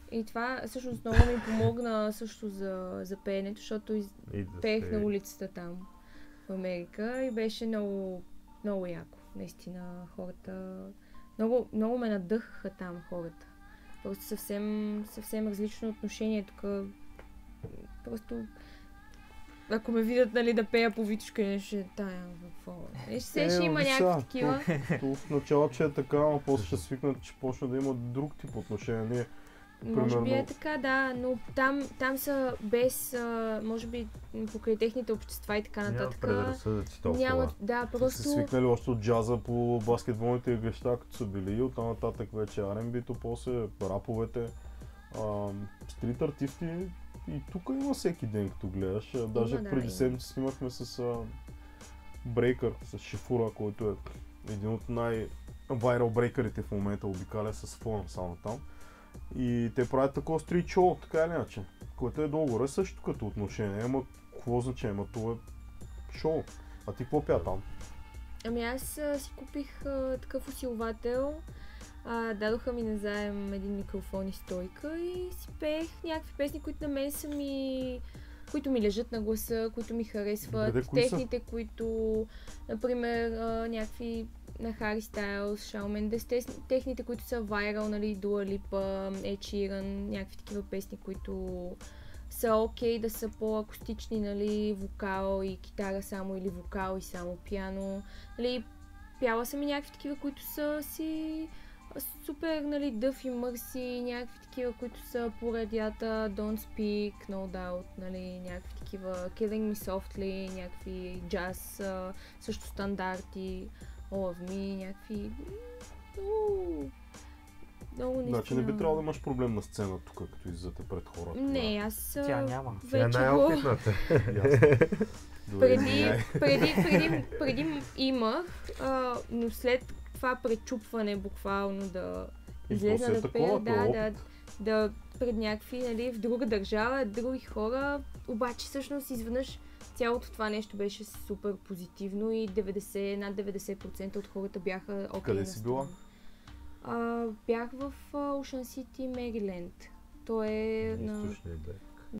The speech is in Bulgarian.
И това всъщност много ми помогна също за пеенето, защото пеех на улицата там в Америка и беше много, много яко. Наистина хората... Много ме надъхаха там хората. Просто съвсем различно отношение тук. Просто ако ме видят, нали, да пея по Витушка, нещо тая, какво? Ще има някакви такива. В начало, че е така, но после ще свикнат, че почна да има друг тип отношение. Може би е така, да, но там са без, може би, покрай техните общества и така нататък. Няма предразсъдъци толкова. Няма, да, просто... Са свикнали още от джаза по баскетболните игрища, като са били и оттам нататък вече R&B-то, после раповете, стрит артисти и тук има всеки ден, като гледаш. Даже преди седмица снимахме с Брейкър, с Шифура, който е един от най-вайрал брейкърите в момента, обикаля с фона само там. И те правят такова стрит шоу, така или иначе, което е долу-горе също като отношение, ама какво значение, ама това е шоу. А ти какво пя там? Ами аз си купих такъв усилвател, дадоха ми назаем един микрофон и стойка и си пеех някакви песни, които на мен са ми... които ми лежат на гласа, които ми харесват. Добре, техните, които, например, някакви на Хари Стайлс, Шаун Мендес, техните, които са вайрал, нали, Дуа Липа, Ед Ширан, някакви такива песни, които са окей да са по-акустични, нали, вокал и китара само или вокал и само пиано. Нали, пяла съм и някакви такива, които са си супер, нали, дъв и мърси, някакви такива, които са по радията, Don't Speak, No Doubt, нали, някакви такива, Killing Me Softly, някакви джаз, също стандарти, All of Me, някакви... Много наистина... Значи не би трябвало да имаш проблем на сцена тук, като излизате пред хората. Не, аз... Тя няма. Тя най-опитната. Преди имах, но след това пречупване буквално да излезна да пея, да пред някакви, нали, в друга държава, други хора, обаче всъщност изведнъж цялото това нещо беше супер позитивно и над 90% от хората бяха окей. Къде си била? Бях в Ocean City, Мериленд. То е на...